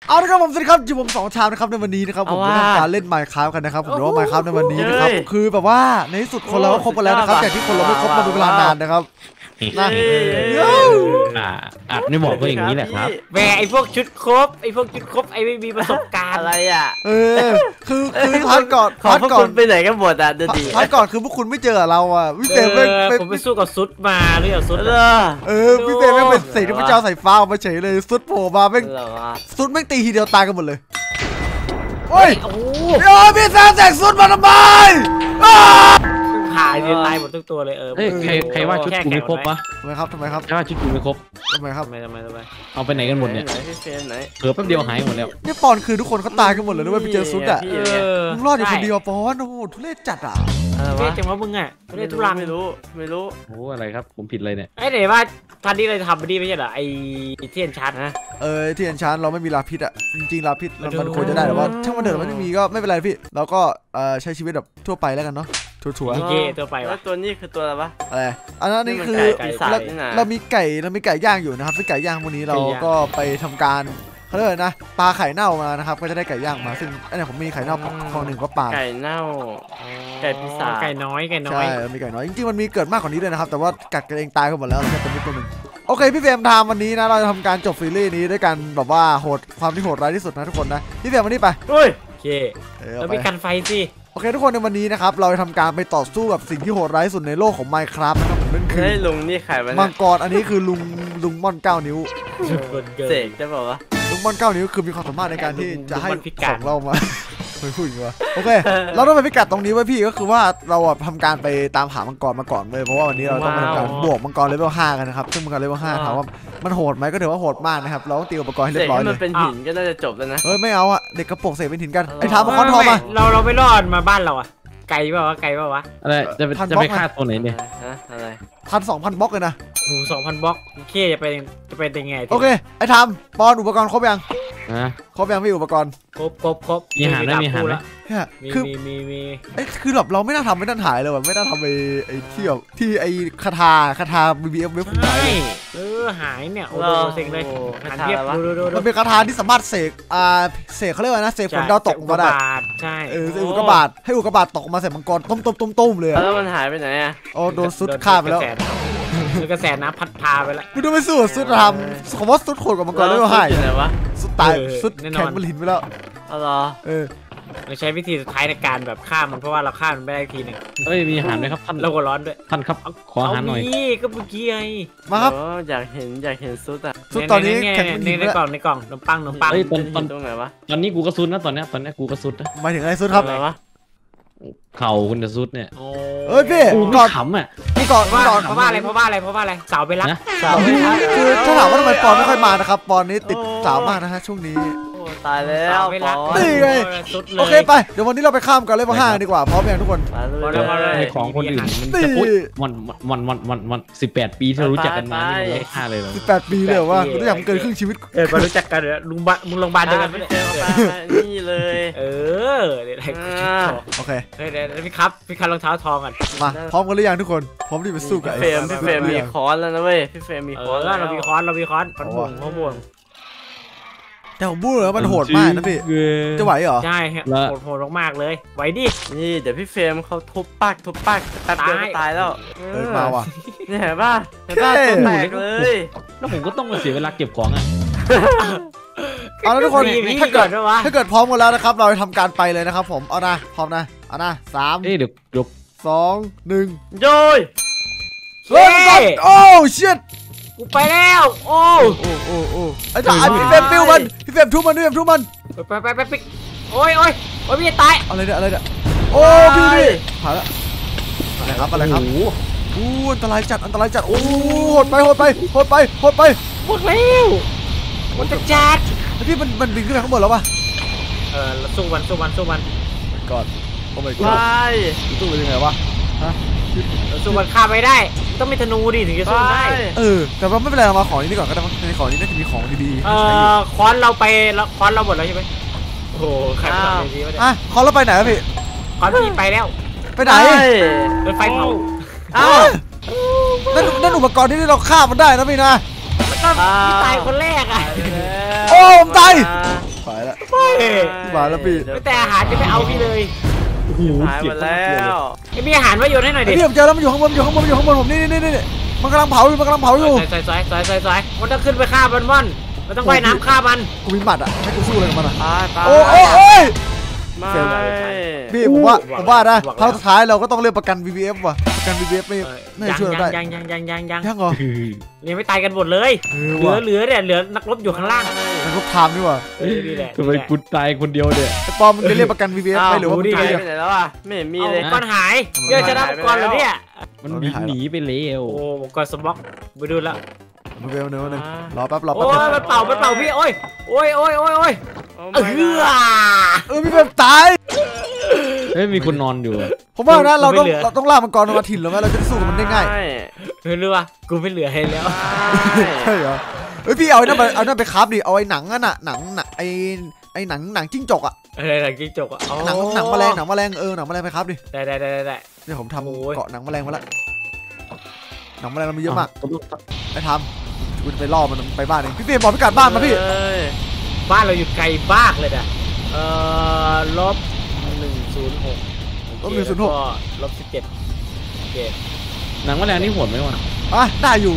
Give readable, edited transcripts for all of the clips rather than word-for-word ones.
เอาละครับผมสวัสดีครับอยู่ผม2 ชามนะครับในวันนี้นะครับผมจะทำการเล่น Minecraft กันนะครับผมรู้ว่า Minecraft ในวันนี้นะครับคือแบบว่าในที่สุดคนเราก็ครบกันแล้วนะครับแต่ที่คนเราไม่ครบมาเป็นเวลานานนะครับนะไม่บอกก็อย่างนี้แหละครับแหมไอพวกชุดครบไอไม่มีประสบการณ์อะไรอ่ะคือพาร์ทก่อนไปไหนกันหมดอ่ะเดี๋ยวดีพาร์ทก่อนคือพวกคุณไม่เจอเราอ่ะพี่เฟรมผมไปสู้กับซุดมาหรือซุดพี่เฟรมไม่เป็นเศษที่พระเจ้าใส่ฟ้ามาเฉยเลยซุดโผล่มาแม่งซุดแม่งตีทีเดียวตายกันหมดเลยโอ้ยพี่แซมแสกซุดมาทำไมหายตายหมดทุกตัวเลยใครว่าชุดกูไม่ครบวะทำไมครับใครว่าชุดกูไม่ครบทำไมครับเอาไปไหนกันหมดเนี่ยเผื่อแป๊บเดียวหายหมดแล้วนี่ปอนคือทุกคนเขาตายกันหมดเลยด้วยไปเจอซุดอ่ะมึงรอดอยู่คนเดียวปอนโอ้โหทุเรศจัดอ่ะเรียกจังว่ามึงอ่ะทุเรศทุรังไม่รู้โอ้อะไรครับผมผิดเลยเนี่ยไอ้ไหนว่าทันนี้เราทำดีไม่ใช่เหรอไอ้เทียนชาร์จนะเทียนชาร์จเราไม่มีลาพิษอ่ะจริงๆลาพิษมันควรจะได้แต่ว่าช่างมันเถอะมันไม่มีก็ไม่เป็นไรพี่เราก็ใช้ชีวิตแบบทั่วไปแล้วกันเนาะถั่วตัวไปแล้วตัวนี้คือตัวอะไรวะอันนั้นนี่คือเรามีไก่ย่างอยู่นะครับซึ่งไก่ย่างวันนี้เราก็ไปทำการเขาเรียกนะปลาไข่เน่ามานะครับก็จะได้ไก่ย่างมาซึ่งอันนี้ผมมีไข่เน่าของหนึ่งก็ปลาไก่เน่าไก่ปีศาจไก่น้อยใช่มีไก่น้อยจริงๆมันมีเกิดมากกว่านี้เลยนะครับแต่ว่ากัดกันเองตายกันหมดแล้วแค่ตัวนี้ตัวนึงโอเคพี่เฟรมทำวันนี้นะเราจะทำการจบซีรีส์นี้ด้วยกันแบบว่าความที่โหดร้ายที่สุดนะทุกคนนะพี่เฟรมวันนี้ไปโอเคเราไปกันไฟสิโอเคทุกคนในวันนี้นะครับเราจะทำการไปต่อสู้กับสิ่งที่โหดร้ายสุดในโลกของ Minecraft นะครับนั่นคือลุงนี่ใครวะมังกรอันนี้คือลุงม่อน9 นิ้วเสกได้ป่าวะลุงม่อน9 นิ้วคือมีความสามารถในการที่จะให้ของเรามาไม่พูดอย่างนี้วะโอเคเราต้องไปพิกัดตรงนี้ไว้พี่ก็คือว่าเราทำการไปตามหามังกรมาก่อนเลยเพราะว่าวันนี้เราต้องมาทำการบวกมังกรเลเวล 5กันนะครับซึ่งมังกรเลเวล 5ถามว่ามันโหดไหมก็ถือว่าโหดมากนะครับเราต้องตีอุปกรณ์ให้เรียบร้อยเลยมันเป็นหินก็น่าจะจบแล้วนะไม่เอาอะเด็กกระโปรงเสกเป็นหินกันไอ้ท้ามาค้อนทองมาเราไม่รอดมาบ้านเราอะไกลป่าวะอะไรจะไปฆ่าตัวไหนเนี่ยอะไร 1,200 บล็อกเลยนะโอ้2,000 บล็อกโอเคจะเป็นยังไงโอเคไอ้ทำปอนอุปกรณ์ครบยังครบยังพี่อุปกรณ์ครบมีหารไหมคือคือแบบเราไม่น่าทำไม่น่าถ่ายเลยแบบไม่น่าทำไอ้ที่แบบที่ไอ้คาถาBBF เว็บผมหายหายเนี่ยโอ้เซ็งเลยหายเพียบมันเป็นคาถาที่สามารถเสกเขาเรียกว่านะเสกฝนดาวตกมาได้ใช่เสกอุกกาบาตให้อุกกาบาตตกมาใส่มังกรต้มเลยแล้วมันหายไปไหนอ่ะโอ้โดนซุดฆ่าไปแล้วกระแสน้ำพัดพาไปแล้วไม่ต้องไปสู้ซุดทำผมว่าซุดโหดกว่ามังกรได้ก็หายซุดตายซุดแข็งมันหินไปแล้วเราใช้วิธีสุดท้ายในการแบบฆ่ามันเพราะว่าเราฆ่ามันไม่ได้ทีหนึ่งมีอาหารไหมครับท่านเราก็ร้อนด้วยท่านครับขออาหารหน่อยนี่ก็เมื่อกี้ไงมาครับอยากเห็นซุดอ่ะซุดตอนนี้แข็งในกล่องขนมปังตรงไหนวะตอนนี้กูก็ซุดนะตอนนี้กูก็ซุดนะหมายถึงอะไรซุดครับอะไรวะเข่าคุณจะซุดเนี่ยพี่ก่อนขำอ่ะพี่ก่อนเพราะว่าอะไรสาวไปรักคือถ้าถามว่าทำไมปอนไม่ค่อยมานะครับปอนนี้ติดสาวมากนะฮะช่วงนี้ตายแล้วนี่ไงโอเคไปเดี๋ยววันนี้เราไปข้ามกันเลยมา5ดีกว่าพร้อมยังทุกคนในของคนอื่นมันจะพูดวัน18 ปีที่รู้จักกันมาไม่ได้ฆ่าเลยหรอ 18 ปีเลยว่ารู้จักมันเกินครึ่งชีวิตมารู้จักกันเลยมึงโรงพยาบาลเดียวกันไม่ได้นี่เลยโอเคเดี๋ยวพี่ครับรองเท้าทองกันมาพร้อมกันหรือยังทุกคนพร้อมที่จะสู้กับพี่เฟรมมีค้อนแล้วนะเว้ยพี่เฟรมมีค้อนเรามีค้อนปันบ่วงแต่ผมพูดเลยว่ามันโหดมากนะพี่จะไหวเหรอใช่โหดมากเลยไหวดินี่เดี๋ยวพี่เฟรมเขาทุบปากแป๊บเดียวตายแล้วมาว่ะนี่เห็นป่ะตัวแตกเลยแล้วผมก็ต้องมาเสียเวลาเก็บของอ่ะเอาละทุกคนถ้าเกิดพร้อมกันแล้วนะครับเราจะทำการไปเลยนะครับผมเอานะพร้อมนะเอานะ3 เดี๋ยว 2 1 โยยโอ้ชิตกูไปแล้วโอ้ไอ้จ่าพี่เฟรมปิ้วมันพี่เฟรมทุบมันไปโอ้ยพี่ตายอะไรเนี่ยโอ้พี่ผ่านแล้วอะไรครับโอ้อันตรายจัดโอ้โหดไปหมดแล้วมันจะจัดพี่มันบินขึ้นไปข้างบนแล้วป่ะสู้มันก่อนโอ้ my god สู้เป็นยังไงวะสู้มันฆ่าไม่ได้ต้องมีธนูดิถึงจะสู้ได้แต่ว่าไม่เป็นไรเรามาของนี้ก่อนก็ได้ในของนี้น่าจะมีของดีๆค้อนเราหมดแล้วใช่ไหมโอ้โหขัดดีวะเนี่ยค้อนเราไปไหนพี่ค้อนพี่ไปแล้วไปไหนโดนไฟเผานั่นอุปกรณ์ที่เราฆ่ามันได้นะพี่นะพี่ตายคนแรกอ่ะโอ้ผมตายมาแล้วพี่แต่อาหารจะไม่เอาพี่เลยโอ้โหหายหมดแล้วไอ้มีอาหารมาโยนให้หน่อยดิพี่ผมเจอแล้วมันอยู่ข้างบนผมนี่มันกำลังเผาอยู่มันต้องขึ้นไปฆ่ามันมันต้องว่ายน้ำฆ่ามันกูมีหมัดอ่ะให้กูสู้อะไรกับมันอ่ะไปโอ้ยไม่พี่ผมว่านะครั้งสุดท้ายเราก็ต้องเรียกประกัน VVF ว่ะประกัน VVF ไม่ช่วยเราได้ยังเหรอยังไม่ตายกันหมดเลยเหลือเนี่ยเหลือนักรบอยู่ข้างล่างมันก็ทำนี่ว่ะนี่แหละทำไมกูตายคนเดียวเนี่ยไอ้ปอมมึงจะเรียกประกัน VVF ไหมหรือว่ามึงจะหายเรียกไปไหนแล้วอ่ะไม่เห็นมีเลยก้อนหายเดี๋ยวชนะก้อนแล้วเนี่ยมันบินหนีไปแล้วโอ้ก้อนสม็อกไปดูแล้วมึงเร็วนึงรอแป๊บโอ้ยมันเป่าพี่โอ้ยพี่เป็นตายเฮ้ยมีคนนอนอยู่ผมว่านะเราต้องล่ามังกรมาถิ่นแล้วไหมเราจะสู้กับมันได้ง่ายรู้ป่ะกูไม่เหลือให้แล้วใช่เหรอเฮ้ยพี่เอานั่นไปคราฟดิเอาไอ้หนังนั่นน่ะหนังไอ้หนังจิ้งจกอ่ะอะไรจิ้งจกอ่ะหนังแมลงหนังแมลงไปคราฟดิได้เนี่ยผมทำเกาะหนังแมลงมาแล้วหนังแมลงมันมีเยอะมากไปทำกูจะไปล่อมันไปบ้านเองพี่เฟรมบอกพิกัดบ้านมาพี่บ้านเราอยู่ไกลมากเลยนะ-106 -17 โอเคหนังแมลงนี่โหดไหมวะอ่ะได้อยู่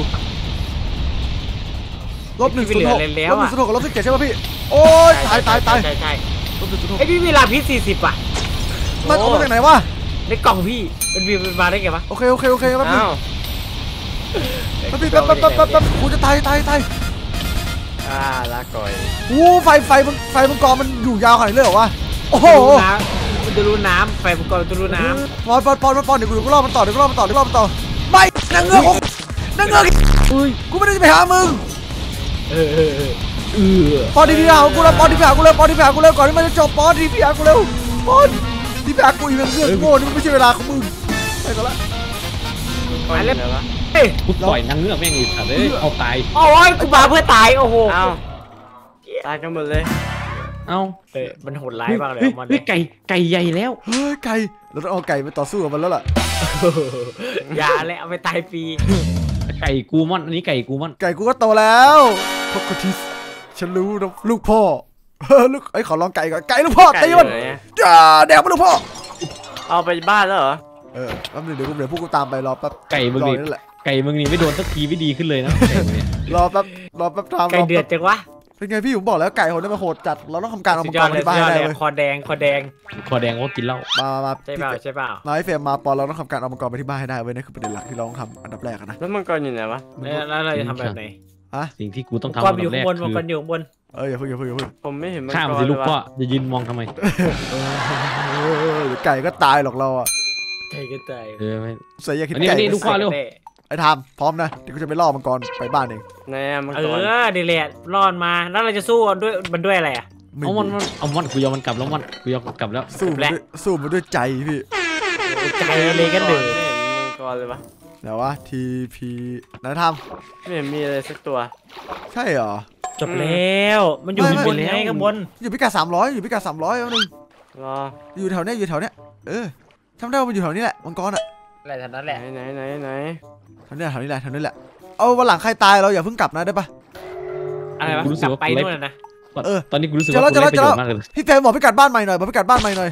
-106กับ-17ใช่ป่ะพี่โอ้ยตายใช่ -106 ไอพี่เวลาพิษ40อ่ะมันเอามาจากไหนวะในกล่องพี่มันมาได้ไงวะโอเคแป๊บนึงแป๊บกูจะตายลาก่อยโอ้ไฟมังกรมันอยู่ยาวขนาดนี้เลยเหรอวะโอ้โหมันจะรู้น้ำไฟมังกรจะรู้น้ำปอนเดี๋ยวกูรอมันต่อไม่นางเงือกกูไม่ได้จะไปหามึงปอนดีพีอากูแล้วก่อนที่มันจะจบปอนดีพีอากูเร็วปอนดีพีอากูอีเวนต์เรื่องโง่นี่มันไม่ใช่เวลาของมึงไปก่อนละไปแล้วกูปล่อยนางเงือกแม่งอีกสัตว์เลยเอาตายโอ้ยกูมาเพื่อตายโอ้โหตายกันหมดเลยเอ้ามันโหดร้ายมากเลยมันไก่ใหญ่แล้วเฮ้ยไก่เราต้องเอาไก่ไปต่อสู้กับมันแล้วล่ะอย่าเลยเอาไปตายฟรีไก่กูมันอันนี้ไก่กูมันไก่กูก็โตแล้วโคโคทิสฉันรู้นะลูกพ่อลูกขอลองไก่ก่อนไก่ลูกพ่อตีมันแดกมันลูกพ่อเอาไปบ้านแล้วเหรอแป๊บนึงเดี๋ยวพวกกูตามไปรอแป๊บไก่มึงนี่ไก่มึงนี่ไม่โดนสักทีไม่ดีขึ้นเลยนะรอแป๊บทำไก่เดือดจังวะเป็นไงพี่ผมบอกแล้วไก่คนนี้มันโหดจัดเราต้องทำการเอามังกรที่บ้านได้เลยคอแดงก็กินเหล้ามาใช่เปล่ามาให้เฟรมมาปอนเราต้องทำการเอามังกรไปที่บ้านให้ได้เว้ยนี่คือประเด็นหลักที่เราต้องทำอันดับแรกนะแล้วมังกรอยู่ไหนวะแล้วเราจะทำแบบไหนสิ่งที่กูต้องทำอันดับแรกคือมังกรอยู่บนอย่าเพิ่งผมไม่เห็นมังกรข้ามสิลูกพ่อจะยืนมองทำไมไก่ก็ตายหรอกเราอ่ะไก่ก็ตายไม่ใส่ยาคิดไก่ลูกพ่อเร็วไอ้ทำพร้อมนะเดี๋ยวกูจะไปล่อมังกรไปบ้านเองมังกรดีเลยรอดมาแล้วเราจะสู้ด้วยอะไรอ่ะเอามันกูยอมมันกลับแล้วกูยอมกลับแล้วสู้มาด้วยใจพี่ใจเลยกันเดือดมังกรเลยวะแล้ววะ TP นายทำไม่เห็นมีอะไรสักตัวใช่เหรอจบแล้วมันอยู่บนไงข้างบนอยู่พิกัด300อยู่พิกัด300แล้วนึงอยู่แถวเนี้ยทำได้ว่ามันอยู่แถวนี้แหละมังกรอ่ะอะไรแถวนั้นแหละไหนแถวนี้แหละเอาวันหลังใครตายเราอย่าเพิ่งกลับนะได้ปะอะไรวะกลับไปนู่นนะตอนนี้กูรู้สึกว่ากูได้ประโยชน์มากเลยพี่เฟรมบอกพิกัดบ้านใหม่หน่อยก็ก็แล้วก็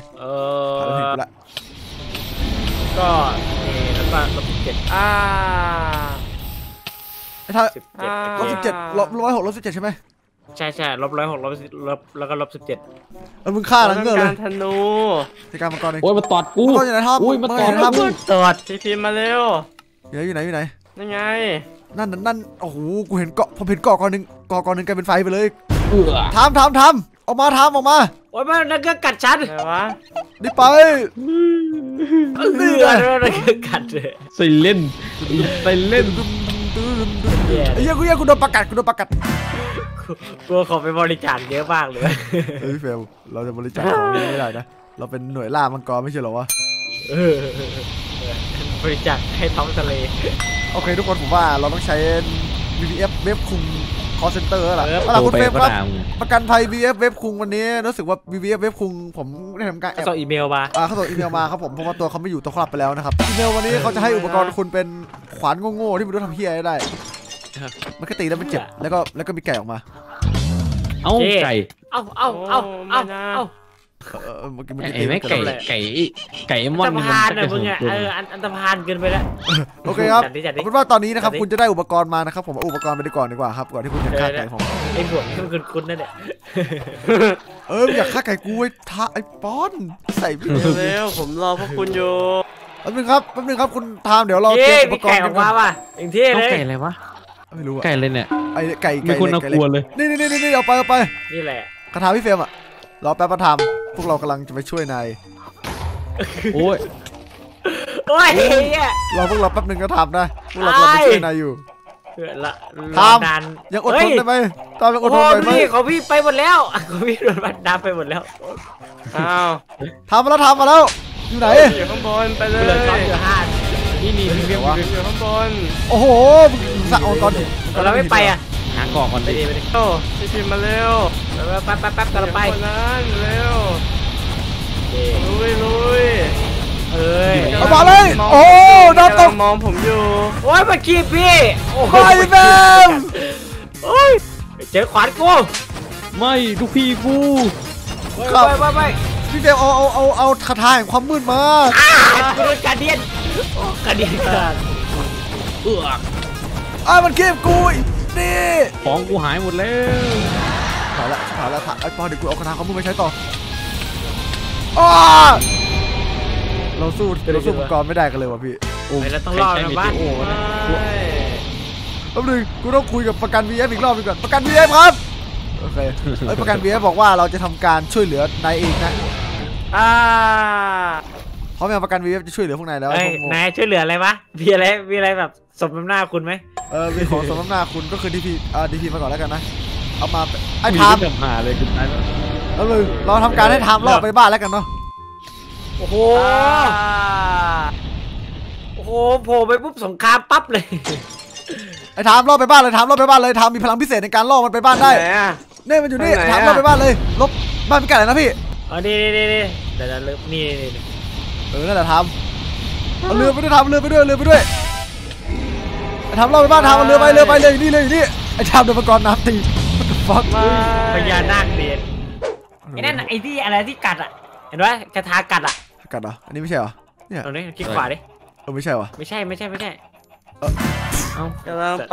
-17-17ใช่ไหมใช่-106แล้วก็-17 มึงฆ่าแล้วเงือกเลยธนูที่การมังกรเองโอ้ยมาตอดกูมาตอดตอดทีมาเร็วอยู่ไหนนั่นไงนั่นโอ้โหกูเห็นเกาะผมเห็นเกาะก้อนหนึ่งกลายเป็นไฟไปเลยทำออกมาโอ้ยมันนั่นก็กัดฉันอะไรวะดิไปนั่นก็กัดใส่เล่นไอ้เหี้ยกูโดนประกัดกูขอไปบริจาคเยอะมากเลยพี่เฟลเราจะบริจาคของไม่ได้นะเราเป็นหน่วยล่ามังกรไม่ใช่หรอวะบริจาคให้ท้องทะเลโอเคทุกคนผมว่าเราต้องใช้ VPF เว็บคุมคอลเซ็นเตอร์แหละคุณเฟรมครับประกันภัย VPF เว็บคุงวันนี้รู้สึกว่า VPF เว็บคุงผมได้ทำการส่งอีเมลมาเขาส่งอีเมลมาครับผมเพราะว่าตัวเขาไม่อยู่ตัวคลับไปแล้วนะครับอีเมลวันนี้เขาจะให้อุปกรณ์คุณเป็นขวานโง่ๆที่ไม่รู้ทำเหี้ยได้มันก็ตีแล้วมันเจ็บแล้วก็มีไก่ออกมาเอ้าไก่เอาเมื่อกี้ไอ้แม่ไก่ไก่มอนอันตรพานนะมึงอ่ะอันตรพานเกินไปแล้วโอเคครับจัดดิเอาเป็นว่าตอนนี้นะครับคุณจะได้อุปกรณ์มานะครับผมเอาอุปกรณ์ไปดีก่อนดีกว่าครับก่อนที่คุณจะฆ่าไก่ผมไอ้บวกที่มันคุ้นๆนั่นแหละอยากฆ่าไก่กูไอ้ป้อนใส่พี่เร็วผมรอพวกคุณอยู่แป๊บนึงครับคุณทามเดี๋ยวเราเตรียมอุปมีกรไก่ณ์อกัอน กมาว่ะอย่างที่เลยไก่อะไรวะไม่รู้อะไก่เลยเนี่ยไอ้ไก่ไม่ควรน่ากลัวเลยนี่เอาไปนี่แหละคาถาพี่เฟรมอะรอแป๊บประทามพวกเรากำลังจะไปช่วยนายโอ้ยโอ้ยเฮียรอพวกเราแป๊บนึงก็ทำได้พวกเรากำลังไปช่วยนายอยู่ละทำนานยังอดทนได้ไหมตามยังอดทนโอ้ได้ไหมพี่ของพี่ไปหมดแล้วของพี่โดนบันดาไปหมดแล้วอ้าวทำมาแล้วอยู่ไหนอยู่ข้างบนไปเลเหลืยอก้อนเหลือห้านี่พี่เพียงอยู่ข้างบนโอ้โหสะออนก่อนดิเราไม่ไปอ่ะหาเกาะก่อนไปดิดิไปดิโอ้พี่พิมพ์มาเร็วแป๊บกันเราไปคนนั้นเร็วลุยเอ้ยเอามาเลยโอ้น้ำตกมองผมอยู่โอ้ยเมื่อกี้พี่โอ้ไปแม่โอ้ยเจอขวานกูไม่ลูกพี่กูไปพี่เฟรมเอาคาถาแห่งความมืดมากูโดนการเดียนการเดียนกันมันเก็บกูนี่ของกูหายหมดแล้วถอยละไอ้ปอเดี๋ยวกูเอาคาถาความมืดมาใช้ต่อเราสู้อุปกรณ์ไม่ได้กันเลยว่ะพี่เราต้องรอดนะบ้านแป๊บนึงกูต้องคุยกับประกัน VF อีกรอบนึงก่อนประกัน VF ครับโอเคประกัน VF บอกว่าเราจะทำการช่วยเหลือนายเองนะเพราะแม่ประกัน VF จะช่วยเหลือพวกนายแล้วนายช่วยเหลืออะไรวะมีอะไรแบบสมน้ำหน้าคุณไหมมีของสมน้ำหน้าคุณก็คือDP มาก่อนแล้วกันนะเอามาไอ้ทามแบบหาเลยคุณนายแล้วเลยเราทำการให้ทามรอบไปบ้านแล้วกันเนาะโอ้โหโผล่ไปปุ๊บสงครามปั๊บเลยไอ้ทามรอบไปบ้านเลยทามมีพลังพิเศษในการล่อมันไปบ้านได้เนี่ยมันอยู่นี่ทามรอบไปบ้านเลยลบบ้านพิกัดอะไรนะพี่นี่เดี๋ยวเริ่มนี่นั่นแหละทำเอาเรือไปด้วยทำเรือไปด้วยไอ้ทำเราไปบ้านทำเอาเรือไปเลยนี่ไอ้ทำโดนมังกรน้ำตีฟักพญานาคเดียนไอ้นั่นไอ้ที่อะไรที่กัดอ่ะเห็นไหมกระทากัดอ่ะกัดเหรออันนี้ไม่ใช่เหรอเนี่ยตรงนี้คลิกขวาดิไม่ใช่วะไม่ใช่เอ้ากำลังไป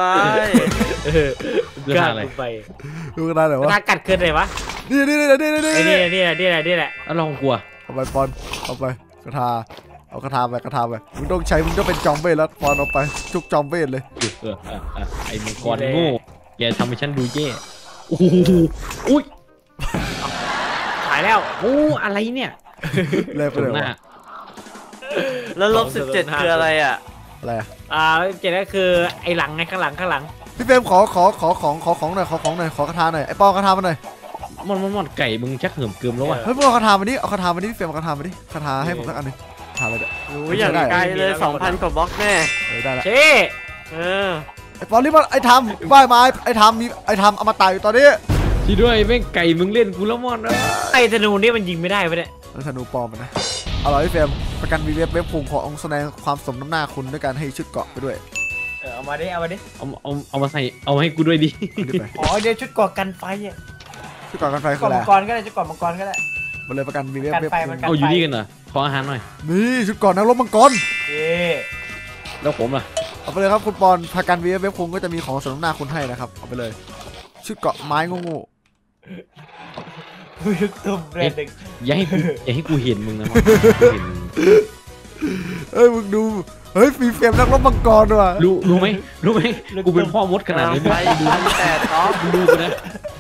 กัดไปดูกันได้เหรอกระวะทากัดขึ้นเลยวะนี่ไอ้นี่แหละแล้วลองกลัวเอาไปปอนเอาไปกระทาเอากระทาไปมึงต้องเป็นจอมเวทแล้วปอนเอาไปจุกจอมเวทเลยไอ้มังกรโง่แกทำให้ฉันดูแย่โอ้โหอุ้ยหายแล้วโอ้อะไรเนี่ยเลยไปเลยวะแล้ว-17คืออะไรอ่ะอะไรอะเจ็ดก็คือไอ้หลังไงข้างหลังพี่เฟรมขอของหน่อยขอกระทาหน่อยไอ้ปอกระทามาหน่อยมันไก่มึงชักเหิมเกิมแล้วว่ะเฮ้ยพวกเอาคาถามาดิพี่เฟรมเอาคาถามาดิคาถาให้ผมสักอันหนึงคาถาอะไรเนี่ยอย่างไกลเลย 2,000 กว่าบล็อกแน่ได้ละเช่ไอ้ปอนรีบมาไอ้ทำว่ายมาไอ้ทำเอามาตายอยู่ตอนนี้ที่ด้วยแม่งไก่มึงเล่นกูแล้วมอนนะไอ้ธนูนี่มันยิงไม่ได้ไปเนี่ยแล้วธนูปลอมมันนะเอาล่ะพี่เฟรมประกันเว็บคุงขอองแสดงความสมน้ำหน้าคุณด้วยการให้ชุดเกาะไปด้วยเอามาดิเอามาใส่เอาให้กูด้วยดิเอาดิไปอ๋อเดี๋ยวชุดก่อกันไฟอ่ะชุดเกาะกันไฟคือก่ออะไรมังกรก็ได้ชุดก่อมังกรก็ได้มาเลยประกันเว็บกันไฟมันกันเอาอยู่นี่กันเหรอขออาหารหน่อยนี่ชุดเกาะนักรบมังกรเย่แล้วผมล่ะเอาไปเลยครับคุณปอนประกันเว็บคุงก็จะมีของสมน้ำหน้าคุณให้นะครับเอาไปเลยชุดเกาะไม้งูตุ้มเรนดึงอย่าให้กูเห็นมึงนะมอนเอ้ยมึงดูเฮ้ยฟีเฟรมนักรบมังกรว่ะรู้ไหมกูเป็นพ่อมดขนาดนี้ไปดูแต่ท็อปดูกูนะ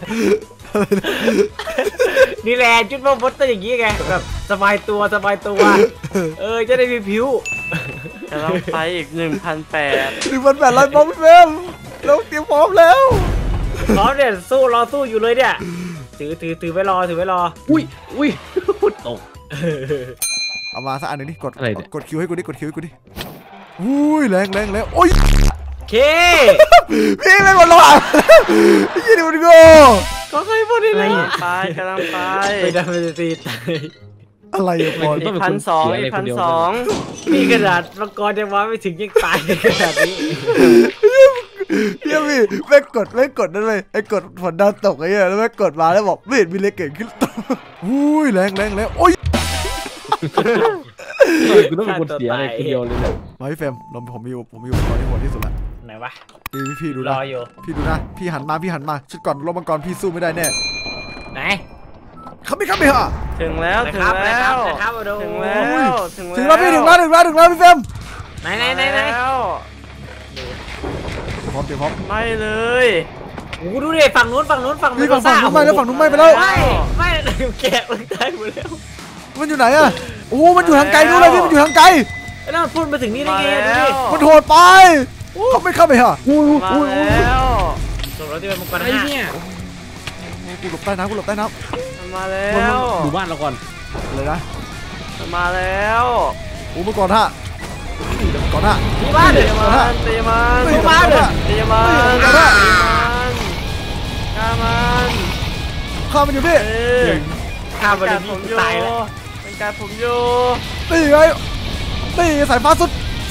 นี่แหละชุดพวกมดต้องอย่างนี้ไงแบบสบายตัวจะได้มีผิวกำลังไปอีก 1,800 1,800บล็อกพี่เฟรมเราเตรียมพร้อมแล้วพร้อมเนี่ยรอสู้อยู่เลยเนี่ยถือไว้รออุ้ยตกเอามาสักอันหนึงนี่กดอะไรเนี่ยกดคิวให้กูดิอุ้ยแรงโอ้ยเคพี่ไม่หมดหรอกยี่ดิมันโง่ก็เคยพูดได้เลยไปกำลังไปไม่ได้ตีตายอะไรอะบอลอีก1,200 นี่ขนาดมังกรยังว่าไม่ถึงยังตายขนาดนี้เฮียพี่แม่กดนั่นเลยไอ้กดฝนดาวตกไอ้เหี้ยแล้วแม่กดมาแล้วบอกไม่เห็นมีเล็กเกิดขึ้นอุ้ยแรงโอ้ยกูต้องเป็นคนเสียอะไรคนเดียวเลยเนี่ยมาพี่เฟรมลมผมมีอยู่ตอนนี้โหดที่สุดละไหนวะพี่ดูรนะออยู่พี่ดูนะพี่หันมาชุดก่อนลมมังกรพี่สู้ไม่ได้แน่ไหนครับพี่ฮะถึงแล้วถึงนะครับแล้วนะครับมาดูถึงแล้วถึงแล้วพี่พี่เฟรมไหนแล้วพร้อมเตรียมพร้อมไม่เลยโอ้ดูดิฝั่งนู้นนี่ฝั่งนู้นไม่แล้วฝั่งนู้นไม่ไปแล้วไม่แกะมันตายหมดแล้วมันอยู่ไหนอะโอ้มันอยู่ทางไกลนู้นเลยพี่มันอยู่ทางไกลแล้วมันพุ่งมาถึงนี่ได้ไงดูดิมันโหดไปเขาไม่เข้าไปเหรอมาแล้วส่งเราที่เป็นมังกรไอ้ห้าเนี่ยกูหลบใต้น้ำมาแล้วดูบ้านเราก่อนเลยนะมาแล้วโอ้เมื่อก่อนฮะก่อนฮะที่บ้านตีเดี๋ยวมันตีมันตีมันตีมันฆ่ามันข้ามันอยู่พี่ข้ามไปกัเลยดผมพี่อยู่ตายแล้วมันกัดผมอยู่ตีไงตีสายฟ้าสุด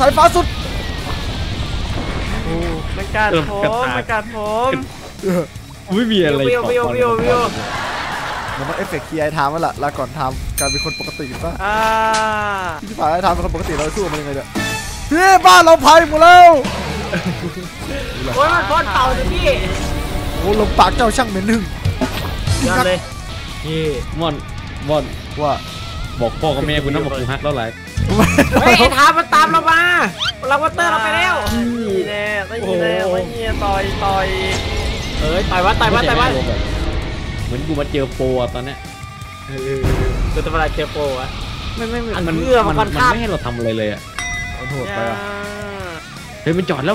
มันกัดผมไม่มีอะไรวิวมันต้องเอฟเฟกต์คีย์ไอทามแล้วล่ะลาก่อนทามการเป็นคนปกติป่ะอ่าที่ผ่านไอทามเป็นคนปกติเราสู้มันยังไงเนี่ยพี่บ้านเราพังหมดแล้วโอ้ยมันพ่นเป่าเลยพี่โอ้ลงปากเจ้าช่างเหม็นหนึ่งยอดเลยพี่มอนว่าบอกพ่อกับแม่กูนะบอกกูฮักแล้วไรเฮ้ยไอ้ท้ามันตามเรามาเราวัตเตอร์เราไปแล้วนี่แน่ไม่มีแน่ไม่มีต่อยเอ้ยต่อยวัดเหมือนกูมาเจอโปรตอนเนี้ยคือตะวันเจอโปรอะไม่มันมันค่อนข้างไม่ให้เราทำอะไรเลยอ่ะมันโหดไปอ่ะเฮ้ยมันจอดแล้ว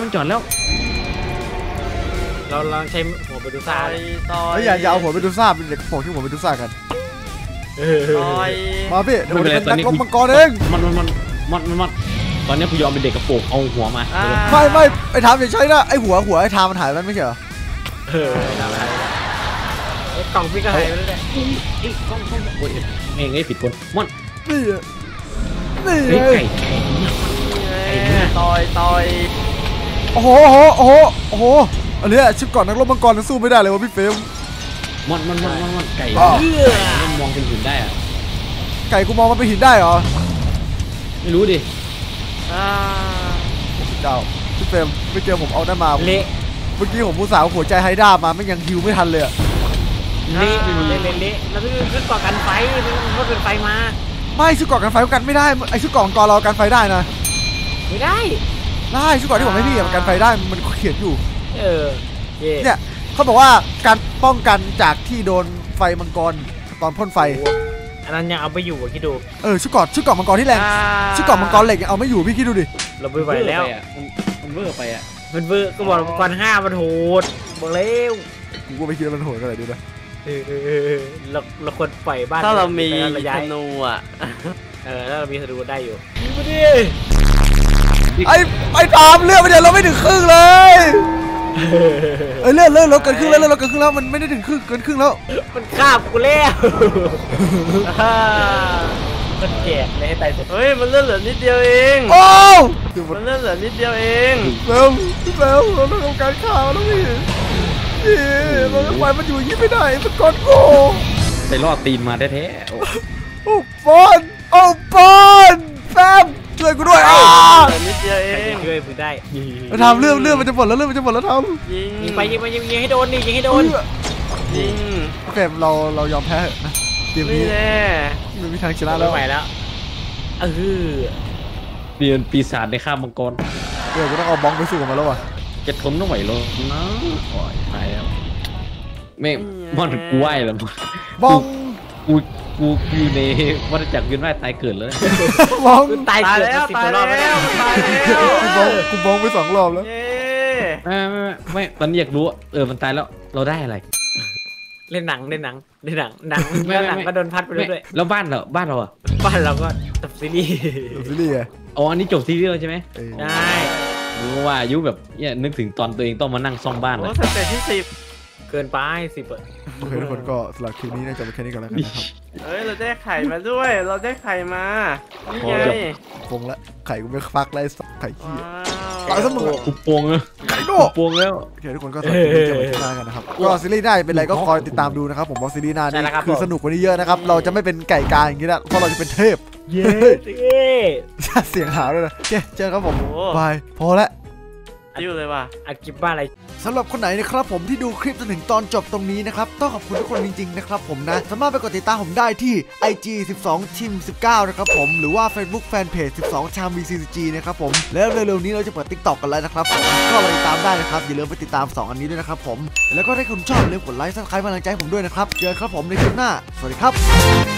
เราลองใช้หัวไปดูซ่าต่อยแล้วอย่าเอาหัวไปดูซ่าเป็นเด็กโผล่ที่หัวไปดูซ่ากันต่อยมาพี่เดี๋ยวผมเป็นนักรบมังกรเองมันตอนนี้กูยอมเป็นเด็กกระโปรงเอาหัวมาไม่ไอ้ทามอย่าใช้นะไอ้หัวไอ้ทามมันหายไปไม่ใช่เหรอทำอะไรกล่องพี่ก็หายไปแล้วเนี่ยไอ้กล้องโอ้ยเองไอ้ผิดคนมันนี่เฮ้ยไก่ต่อยโอ้โหอันนี้ชิปก่อนนักรบมังกรสู้ไม่ได้เลยวะพี่เฟรมมันไก่ มันมองเป็นหินได้อะไก่กูมองมันเป็นหินได้เหรอไม่รู้ดิเจ้าพี่เฟรมไม่เจอผมเอาหน้ามาเละเมื่อกี้ผมผู้สาวหัวใจไฮด้ามาไม่ยังฮิวไม่ทันเลยเละแล้วก็ขึ้นก่อกันไฟมันเป็นไฟมาไม่ชุดเกาะกันไฟกันไม่ได้ไอชุดเกาะมังกรเรากันไฟได้นะไม่ได้ชุดเกาะที่ผมให้พี่มันกันไฟได้มันเขียนอยู่ เนี่ยเขาบอกว่าการป้องกันจากที่โดนไฟมังกรตอนพ่นไฟอันนั้นยังเอาไปอยู่อะคิดดูชุดเกาะมังกรที่แรงชุดเกาะมังกรเหล็กเอาไม่อยู่พี่คิดดูดิเราไม่ไหวแล้วมันเวอร์ไปอ่ะมันเวอร์ก็บอกมังกร5มันโหดบอกแล้วกูก็ไม่คิดว่ามันโหดขนาดนี้นะเราควรปล่อยบ้านถ้าเรามีระยะธนูอ่ะถ้าเรามีธนูได้อยู่ไอ้ตามเลือดไปเดี๋ยวเราไม่ถึงครึ่งเลยเลือดเราเกินครึ่งแล้วมันไม่ได้ถึงครึ่งเกินครึ่งแล้วมันฆ่ากูแล้วมันแก่เลยให้ตายสุดเฮ้ยมันเลือดเหลือนิดเดียวเองโอ้มันเลือดเหลือนิดเดียวเองแล้วเราต้องทำการข่าวแล้วพี่เราจะปล่อยมันอยู่อย่างนี้ไม่ได้มันกดโง่ไปล่อตีนมาแท้โอ้ปอนแฟมช่วยกูด้วยเหลือนิดเดียวเองช่วยมึงได้ทำเรื่องมันจะหมดแล้วทยิงไปยิงให้โดนนี่ยิงให้โดนยิงำโอเคเรายอมแพ้นะเกมนี่นี้แน่ไม่มีทางชนะไม่แล้วไหวแล้วๆเรียนปีศาจในข้ามมังกรเดี๋ยวกูต้องเอาบ้องไปสู้กับมันแล้วว่ะจะทนต้องไหวหรอนะโอ้ยตายแล้วไม่มันกูไหวแล้วบ้องกูอยู่ในวัฏจักรเวียนว่ายตายเกิดเลยบ้องตายตายเกิดแล้ว 10 ตายรอบแล้แล้ววตายแล้วกูบ้องไป2 รอบแล้วเย้ไม่ตอนนี้อยากรู้มันตายแล้วเราได้อะไรเล่นหนังแล้วหนังก็โดนพัดไปด้วยแล้วบ้านเราอ่ะบ้านเราก็ตัดซีรีส์ซีรีส์ไงอ๋ออันนี้จบซีรีส์แล้วใช่ไหมได้รู้ว่าอายุแบบเนี่ยนึกถึงตอนตัวเองต้องมานั่งซ่อมบ้านโอ้นะสเตจที่10 เกินไป10 โอเคทุกคนก็สำหรับคลิปนี้น่าจะเป็นแค่นี้ก่อนแล้วกันนะครับเฮ้ยเราได้ไข่มาด้วยเราได้ไข่มานี่ไงฟงละไข่กูไม่ฟักไล่ไข่ขี้ว้าวตายซะมึงกูโปงเลยไข่โง่ปวงแล้วโอเคทุกคนก็สวัสดีเจอกันที่หน้ากันนะครับก็ซีรีส์หน้าเป็นไรก็คอยติดตามดูนะครับผมว่าซีรีส์หน้านี่คือสนุกกว่านี้เยอะนะครับเราจะไม่เป็นไก่กาอย่างนี้แล้วเพราะเราจะเป็นเทพเย้เสียงหาวด้วยนะโอเคเจอครับผมบายพอแล้วอายุเลยว่ะอัดคลิปบ้าอะไรสำหรับคนไหนนะครับผมที่ดูคลิปจนถึงตอนจบตรงนี้นะครับต้องขอบคุณทุกคนจริงๆนะครับผมนะสามารถไปกดติดตามผมได้ที่ IG 12 Team 19นะครับผมหรือว่า Facebook Fanpage 12 Cham VCG นะครับผมแล้วเร็วๆนี้เราจะเปิด TikTok กันแล้วนะครับผมก็ไปติดตามได้นะครับอย่าลืมไปติดตาม2อันนี้ด้วยนะครับผมแล้วก็ถ้าคุณชอบอย่าลืมกดไลค์ Subscribe กำลังใจผมด้วยนะครับเจอกันครับผมในคลิปหน้าสวัสดีครับ